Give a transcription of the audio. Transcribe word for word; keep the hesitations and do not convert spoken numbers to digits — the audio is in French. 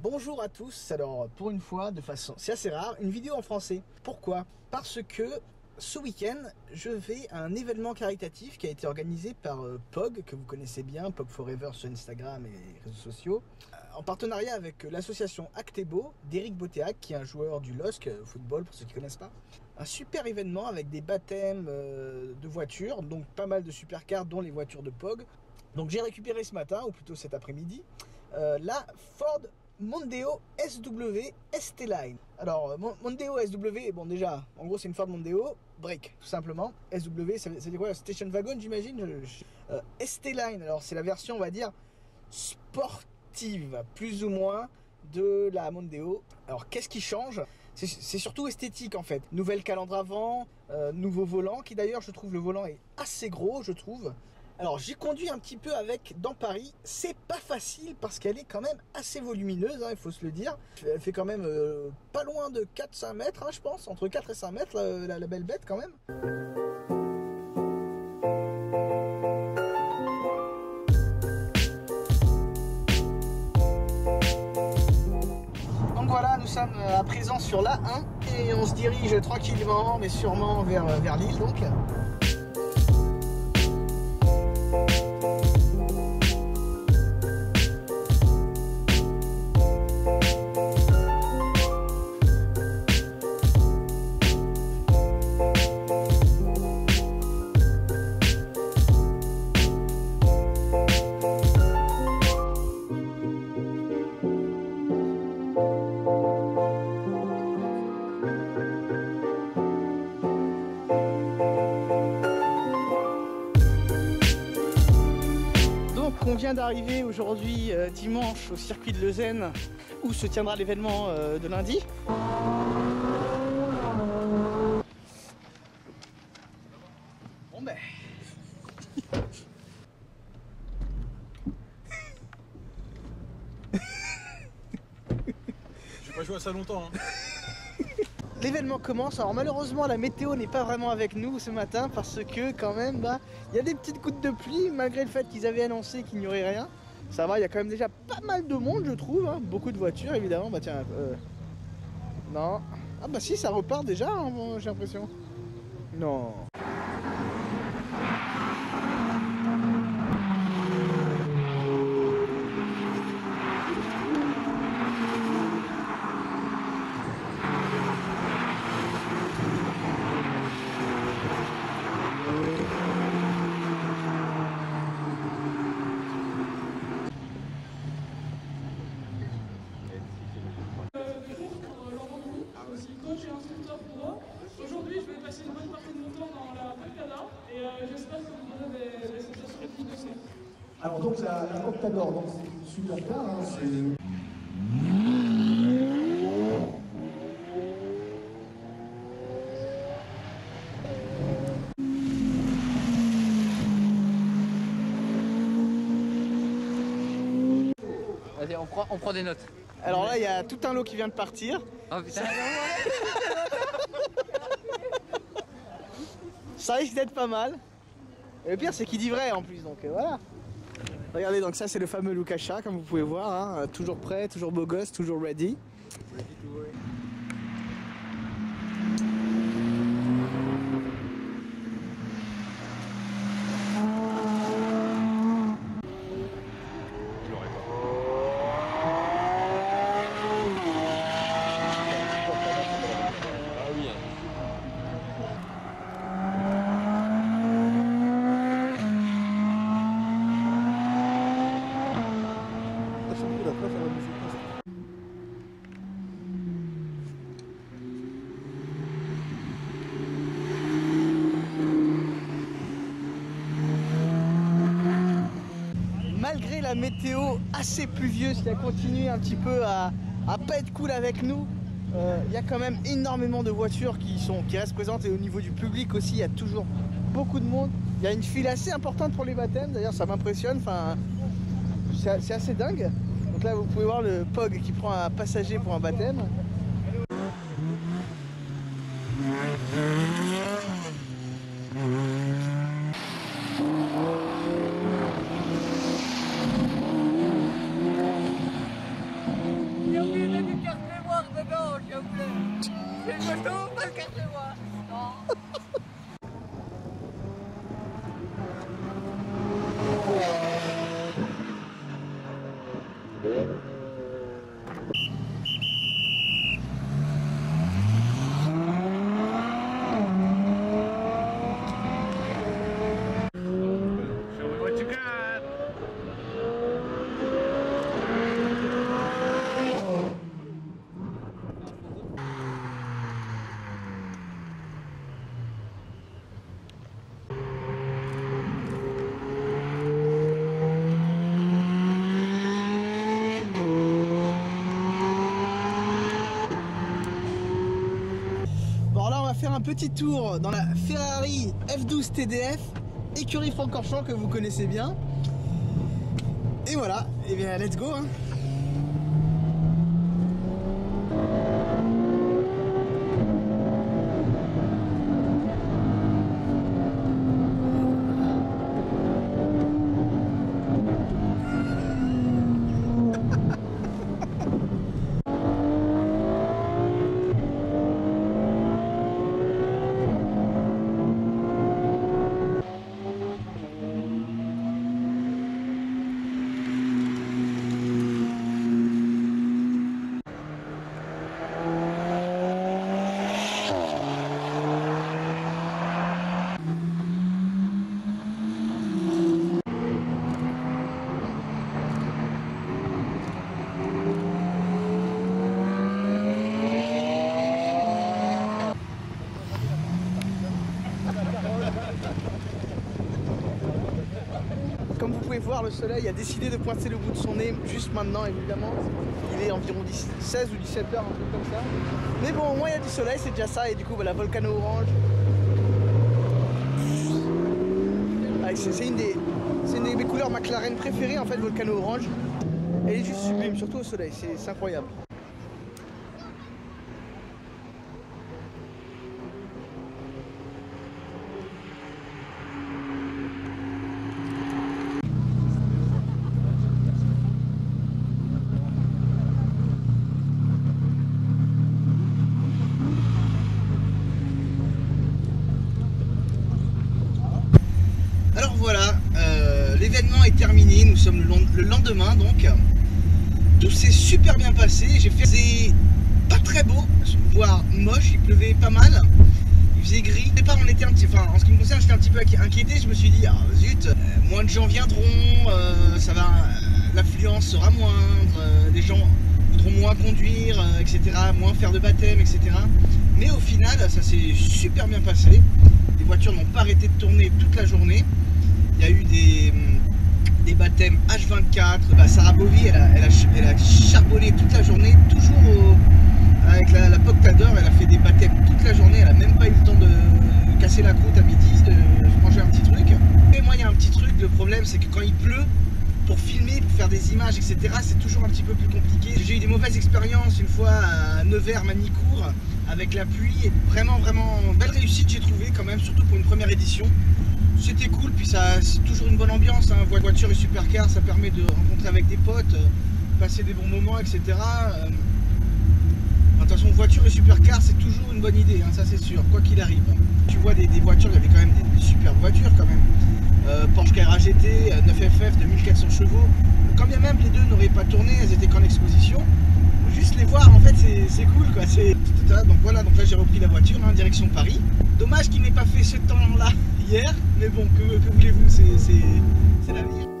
Bonjour à tous, alors pour une fois, de façon, c'est assez rare, une vidéo en français. Pourquoi? Parce que ce week-end, je vais à un événement caritatif qui a été organisé par euh, P O G, que vous connaissez bien, P O G Forever sur Instagram et les réseaux sociaux, euh, en partenariat avec euh, l'association Actebo d'Éric Botéac, qui est un joueur du L O S C, euh, football pour ceux qui ne connaissent pas. Un super événement avec des baptêmes euh, de voitures, donc pas mal de supercars, dont les voitures de P O G. Donc j'ai récupéré ce matin, ou plutôt cet après-midi, euh, la Ford Mondeo S W S T Line. Alors Mondeo S W, bon déjà, en gros c'est une Ford Mondeo Break, tout simplement. S W, c'est quoi? Station Wagon, j'imagine. euh, S T Line, alors c'est la version, on va dire, sportive, plus ou moins, de la Mondeo. Alors qu'est-ce qui change? C'est surtout esthétique en fait. Nouvelle calandre avant, euh, nouveau volant, qui d'ailleurs je trouve le volant est assez gros, je trouve. Alors j'ai conduit un petit peu avec dans Paris, c'est pas facile parce qu'elle est quand même assez volumineuse, hein, il faut se le dire. Elle fait quand même euh, pas loin de quatre à cinq mètres, hein, je pense, entre quatre et cinq mètres, la, la, la belle bête quand même. Donc voilà, nous sommes à présent sur l'A un et on se dirige tranquillement mais sûrement vers, vers Lille donc. On vient d'arriver aujourd'hui euh, dimanche au circuit de Leuzen où se tiendra l'événement euh, de lundi. Bon ben... J'ai pas joué à ça longtemps hein. L'événement commence, alors malheureusement la météo n'est pas vraiment avec nous ce matin parce que quand même bah il y a des petites gouttes de pluie malgré le fait qu'ils avaient annoncé qu'il n'y aurait rien. Ça va, il y a quand même déjà pas mal de monde je trouve, hein. Beaucoup de voitures évidemment, bah tiens, euh... non, ah bah si ça repart déjà hein, bon, j'ai l'impression. Non. Coach et instructeur pour eux. Aujourd'hui, je vais passer une bonne partie de mon temps dans la Polkador et euh, j'espère que vous aurez des, des sensations douces. Alors donc la, la Polkador, donc c'est une super car, hein, c'est... Vas-y, on prend, on prend des notes. Alors là, il y a tout un lot qui vient de partir. Oh putain. Ça risque d'être pas mal. Et le pire, c'est qu'il dit vrai en plus, donc euh, voilà. Regardez, donc ça, c'est le fameux Lukasha, comme vous pouvez voir. Hein, toujours prêt, toujours beau gosse, toujours ready. Ready to work. Malgré la météo assez pluvieuse qui a continué un petit peu à, à pas être cool avec nous, il euh, y a quand même énormément de voitures qui, sont, qui restent présentes et au niveau du public aussi, il y a toujours beaucoup de monde. Il y a une file assez importante pour les baptêmes, d'ailleurs ça m'impressionne, c'est assez dingue. Donc là vous pouvez voir le P O G qui prend un passager pour un baptême. Et un petit tour dans la Ferrari F douze T D F, écurie Francorchamps que vous connaissez bien. Et voilà, et bien let's go hein. Comme vous pouvez voir, le soleil a décidé de pointer le bout de son nez juste maintenant, évidemment. Il est environ seize ou dix-sept heures, un truc comme ça. Mais bon, au moins il y a du soleil, c'est déjà ça. Et du coup, voilà, Volcano Orange. C'est une, des, une de mes couleurs McLaren préférées, en fait, Volcano Orange. Elle est juste sublime, surtout au soleil, c'est incroyable. Voilà, euh, l'événement est terminé, nous sommes le lendemain donc. Tout s'est super bien passé, j'ai fait des pas très beau, voire moche, il pleuvait pas mal, il faisait gris. Au départ on était un petit, enfin en ce qui me concerne j'étais un petit peu inquiété, je me suis dit ah zut, euh, moins de gens viendront, euh, ça va, euh, l'affluence sera moindre, euh, les gens voudront moins conduire, euh, et cetera, moins faire de baptême, et cetera. Mais au final ça s'est super bien passé, les voitures n'ont pas arrêté de tourner toute la journée. Il y a eu des, des baptêmes H vingt-quatre. Bah, Sarah Bovy, elle a, elle, a, elle a charbonné toute la journée, toujours au, avec la, la Poctador. Elle a fait des baptêmes toute la journée. Elle n'a même pas eu le temps de casser la croûte à midi, de manger un petit truc. Et moi, il y a un petit truc. Le problème, c'est que quand il pleut, pour filmer, pour faire des images, et cetera, c'est toujours un petit peu plus compliqué. J'ai eu des mauvaises expériences une fois à Nevers, Manicourt, avec la pluie. Et vraiment, vraiment, belle réussite, j'ai trouvé quand même, surtout pour une première édition. C'était cool, puis ça c'est toujours une bonne ambiance, hein. Voiture et supercar, ça permet de rencontrer avec des potes, euh, passer des bons moments, et cetera. Euh, de toute façon, voiture et supercar, c'est toujours une bonne idée, hein, ça c'est sûr, quoi qu'il arrive. Tu vois des, des voitures, il y avait quand même des, des superbes voitures quand même. Euh, Porsche Carrera G T, neuf F F de mille quatre cents chevaux. Quand bien même les deux n'auraient pas tourné, elles étaient qu'en exposition. Juste les voir, en fait, c'est cool, quoi. Donc voilà, donc là j'ai repris la voiture, hein, direction Paris. Dommage qu'il n'ait pas fait ce temps-là hier, mais bon, que, que voulez-vous, c'est l'avenir.